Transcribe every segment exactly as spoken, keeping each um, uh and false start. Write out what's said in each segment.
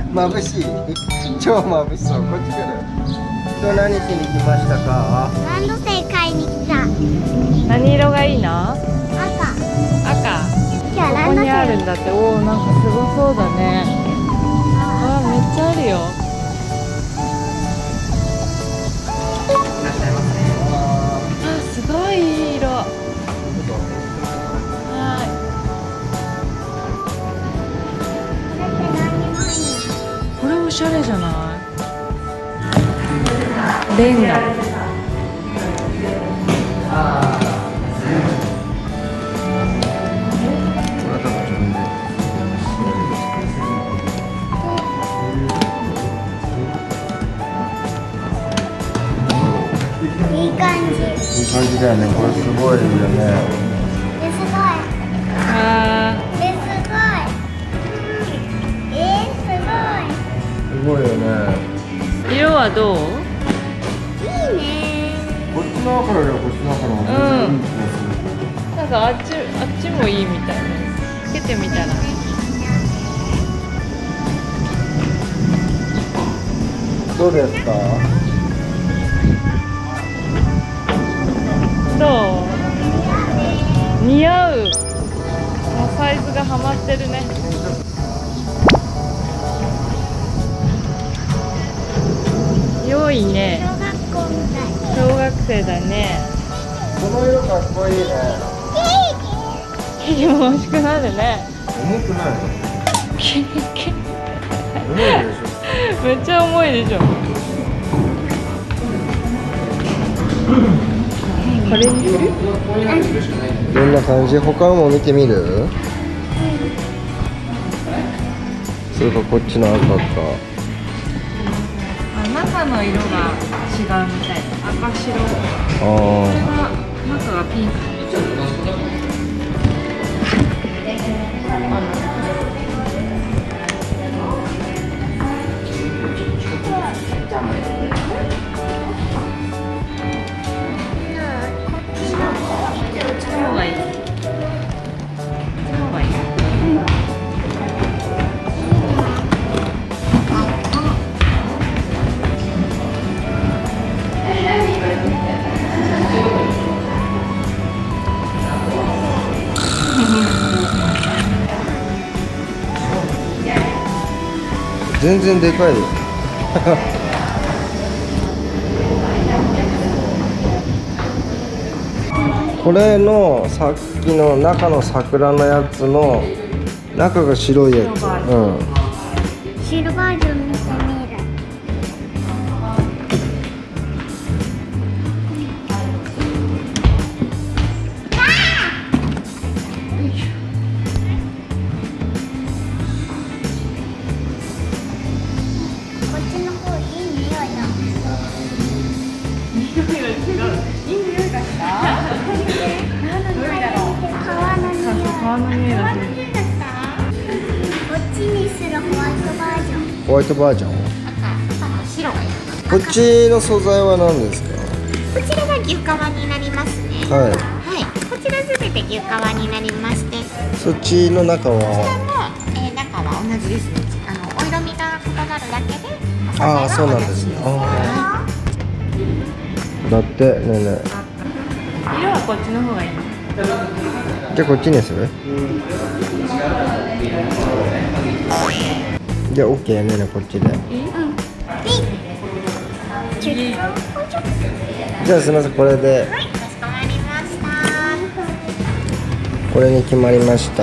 眩しい。超眩しそう。こっち来る。今日何しに来ましたか？ ランドセル買いに来た。 何色がいいの？ 赤。 赤。 今日ランドセル。 ここにあるんだって。おお、なんかすごそうだね。あ、めっちゃあるよ。あ、すごいいい色。はい。これおしゃれじゃない？レンガ。 いい感じ。 いい感じだよね。これすごいよね。 え、すごい。 あえ、すごい。え、すすごいよね。 ー、色はどう？ ごい。いいね。 こっちの赤よりはこっちの赤の方がいい気がする。 なんかあっち、あっちもいいみたいね。つけてみたら。 どうですか？ どう？似合う。もうサイズがはまってるね。良いね。 小学校みたい。 小学生だね。 この色かっこいいね。 生地も欲しくなるね。 重くないの？ 重いでしょ。 めっちゃ重いでしょ。これにする？ どんな感じ？他のも見てみる？それかこっちの赤か。 あ、中の色が違うみたい。赤白。 あこれあ。 が中がピンク。 全然でかいよ。これのさっきの中の桜のやつの中が白いやつ。うん。 シルバージョン見てみる。こっちの方いい匂いだ。 匂いが違う。いい匂いがした。どれだろう。 皮の匂い。 皮の匂いがする。 こっちにするホワイトバージョン。 ホワイトバージョン。 赤、赤と白。 こっちの素材は何ですか？ こちらが牛革になりますね。 ははい。こちらすべて牛革になりまして。 い。そっちの中こちらは。 も、えー、中は同じですね。あのお色味が異なるだけで。 ああ、そうなんですね。ああ。だってねえね色はこっちの方がいい。 え。じゃあこっちにする？じゃあ オーケー ねえねえこっちで。 いい？ うん。ピッ。 じゃあすみませんこれで。 はい、かしこまりました。 これに決まりました。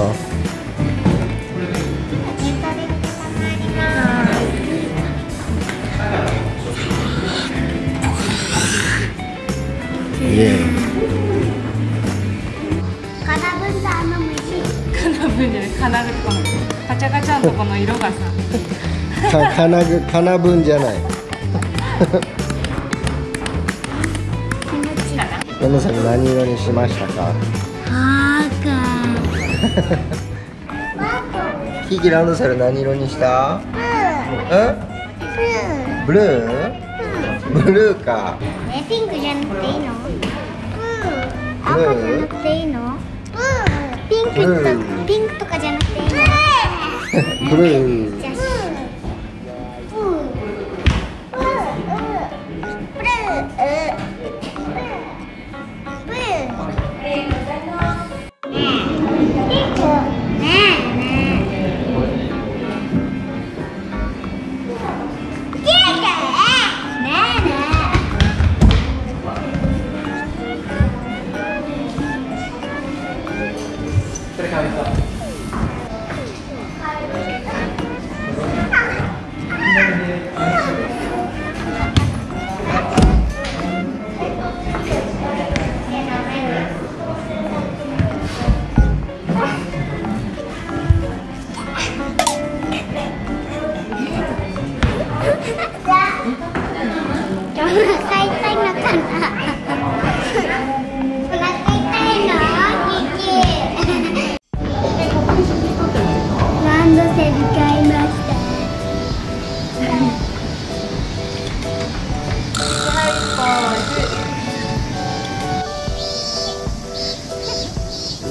店頭でかしこまります。 イエーイ。 カナブンザーの虫。 カナブンじゃない、カナグこのカチャカチャのとこの色がさ。 か、かなぐ、かなぶんじゃない。 気持ちいいな。 ヤマさん何色にしましたか？ 赤。 キキランドセル何色にした？え？ブルー？ブルーか。 え、ピンクじゃなくていいの？赤じゃなくていいの？ピンクとピンクとかじゃなくていいの？ ブルー。 じゃあ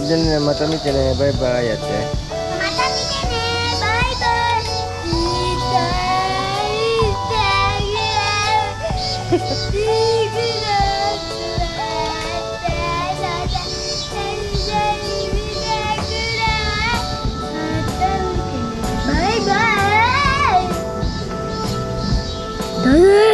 じゃあね、また見てね、バイバイやって。 また見てね、バイバイ。痛い痛い痛い。バイバイ。